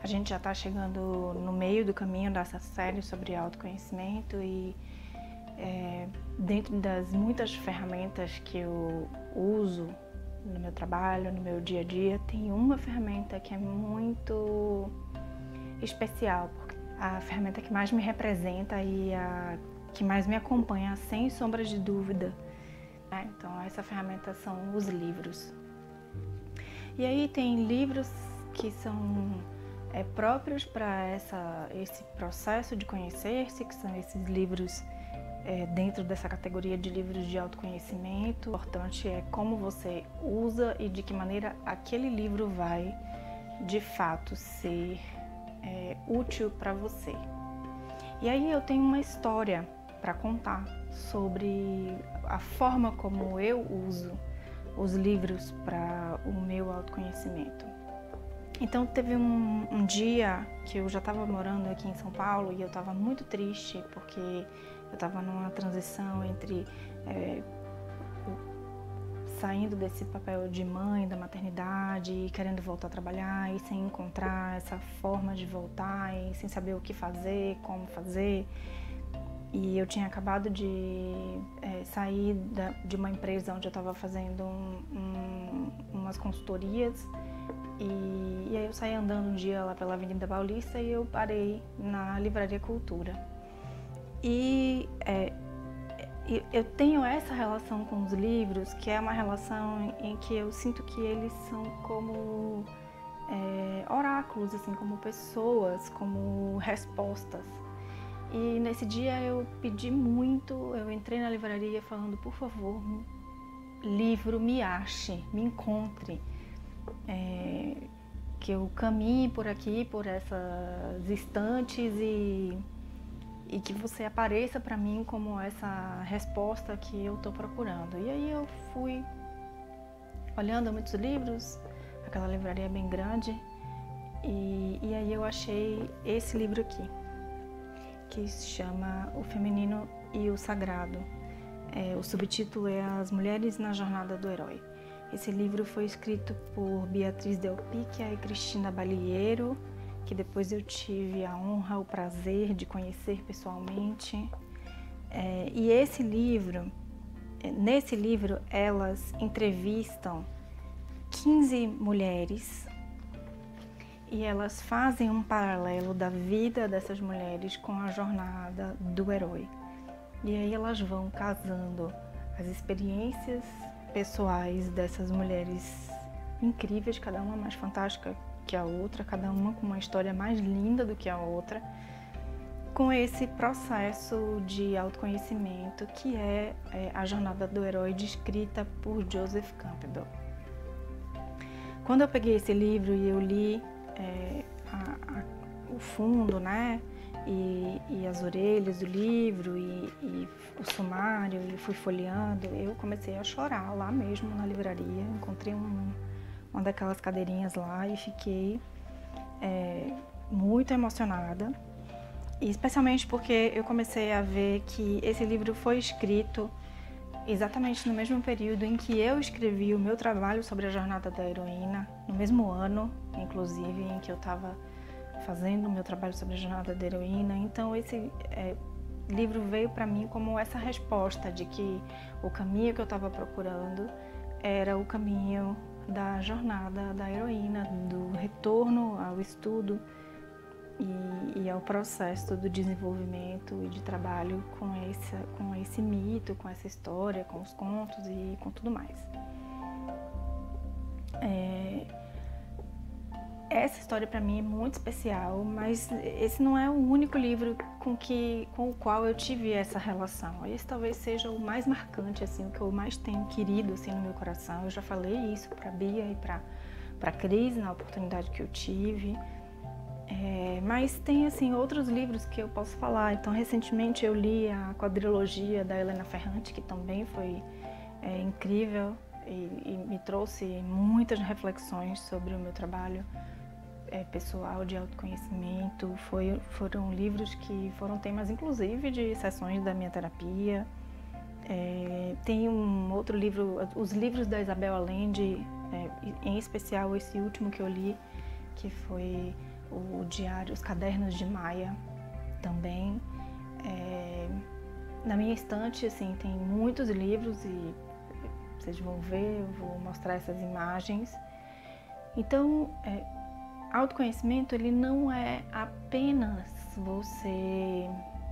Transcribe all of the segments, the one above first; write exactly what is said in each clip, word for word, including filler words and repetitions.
a gente já está chegando no meio do caminho dessa série sobre autoconhecimento e é, dentro das muitas ferramentas que eu uso no meu trabalho, no meu dia a dia, tem uma ferramenta que é muito especial, porque a ferramenta que mais me representa e a que mais me acompanha, sem sombra de dúvida. Né? Então, essa ferramenta são os livros. E aí tem livros que são é, próprios para esse processo de conhecer-se, que são esses livros é, dentro dessa categoria de livros de autoconhecimento. O importante é como você usa e de que maneira aquele livro vai, de fato, ser é, útil para você. E aí eu tenho uma história para contar sobre a forma como eu uso os livros para o meu autoconhecimento. Então teve um, um dia que eu já estava morando aqui em São Paulo e eu estava muito triste porque eu estava numa transição entre é, saindo desse papel de mãe, da maternidade, e querendo voltar a trabalhar e sem encontrar essa forma de voltar e sem saber o que fazer, como fazer. E eu tinha acabado de é, sair da, de uma empresa onde eu estava fazendo um, um, umas consultorias e, e aí eu saí andando um dia lá pela Avenida Paulista e eu parei na Livraria Cultura. E é, eu tenho essa relação com os livros, que é uma relação em que eu sinto que eles são como é, oráculos, assim, como pessoas, como respostas. E nesse dia eu pedi muito, eu entrei na livraria falando, por favor, livro, me ache, me encontre, é, que eu caminhe por aqui, por essas estantes e, e que você apareça para mim como essa resposta que eu estou procurando. E aí eu fui olhando muitos livros, aquela livraria bem grande, e, e aí eu achei esse livro aqui, que se chama O Feminino e o Sagrado. É, o subtítulo é As Mulheres na Jornada do Herói. Esse livro foi escrito por Beatriz Del Picchia e Cristina Balieiro, que depois eu tive a honra, o prazer de conhecer pessoalmente. É, e esse livro, nesse livro, elas entrevistam quinze mulheres e elas fazem um paralelo da vida dessas mulheres com a jornada do herói. E aí elas vão casando as experiências pessoais dessas mulheres incríveis, cada uma mais fantástica que a outra, cada uma com uma história mais linda do que a outra, com esse processo de autoconhecimento que é, é a jornada do herói descrita por Joseph Campbell. Quando eu peguei esse livro e eu li É, a, a, o fundo, né, e, e as orelhas do livro e, e o sumário, e fui folheando, eu comecei a chorar lá mesmo na livraria. Encontrei um, uma daquelas cadeirinhas lá e fiquei é, muito emocionada, e especialmente porque eu comecei a ver que esse livro foi escrito exatamente no mesmo período em que eu escrevi o meu trabalho sobre a jornada da heroína, no mesmo ano, inclusive, em que eu estava fazendo o meu trabalho sobre a jornada da heroína. Então esse é, livro veio para mim como essa resposta de que o caminho que eu estava procurando era o caminho da jornada da heroína, do retorno ao estudo E, e ao processo do desenvolvimento e de trabalho com, esse, com esse mito, com essa história, com os contos e com tudo mais. É, essa história para mim é muito especial, mas esse não é o único livro com, que, com o qual eu tive essa relação. Esse talvez seja o mais marcante, assim, o que eu mais tenho querido assim, no meu coração. Eu já falei isso para a Bia e para a Cris na oportunidade que eu tive. É, mas tem assim outros livros que eu posso falar. Então recentemente eu li a quadrilogia da Helena Ferrante, que também foi é, incrível e, e me trouxe muitas reflexões sobre o meu trabalho é, pessoal de autoconhecimento. Foi, foram livros que foram temas inclusive de sessões da minha terapia. É, tem um outro livro, os livros da Isabel Allende, é, em especial esse último que eu li, que foi o diário, os cadernos de Maia também. É, na minha estante, assim, tem muitos livros e vocês vão ver, eu vou mostrar essas imagens. Então, é, autoconhecimento, ele não é apenas você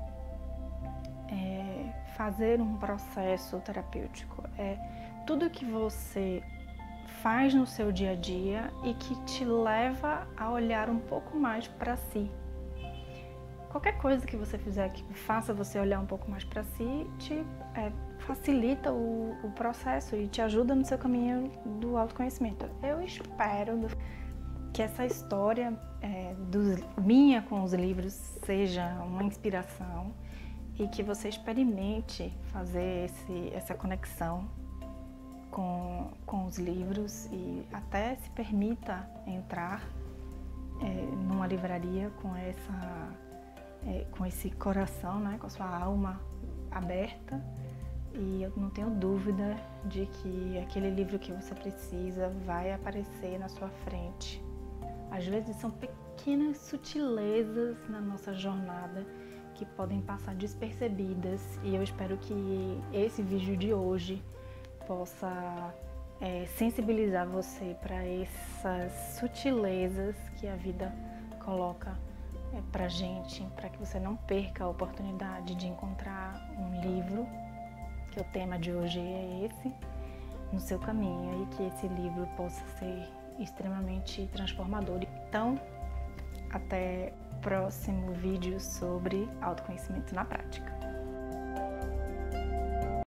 é, fazer um processo terapêutico, é tudo que você faz no seu dia a dia e que te leva a olhar um pouco mais para si. Qualquer coisa que você fizer que faça você olhar um pouco mais para si, te é, facilita o, o processo e te ajuda no seu caminho do autoconhecimento. Eu espero que essa história é, dos, minha com os livros seja uma inspiração e que você experimente fazer esse, essa conexão com, com os livros e até se permita entrar é, numa livraria com essa É, com esse coração, né, com a sua alma aberta, e eu não tenho dúvida de que aquele livro que você precisa vai aparecer na sua frente. Às vezes são pequenas sutilezas na nossa jornada que podem passar despercebidas, e eu espero que esse vídeo de hoje possa é, sensibilizar você para essas sutilezas que a vida coloca É pra gente, para que você não perca a oportunidade de encontrar um livro, que o tema de hoje é esse, no seu caminho, e que esse livro possa ser extremamente transformador. Então, até o próximo vídeo sobre autoconhecimento na prática.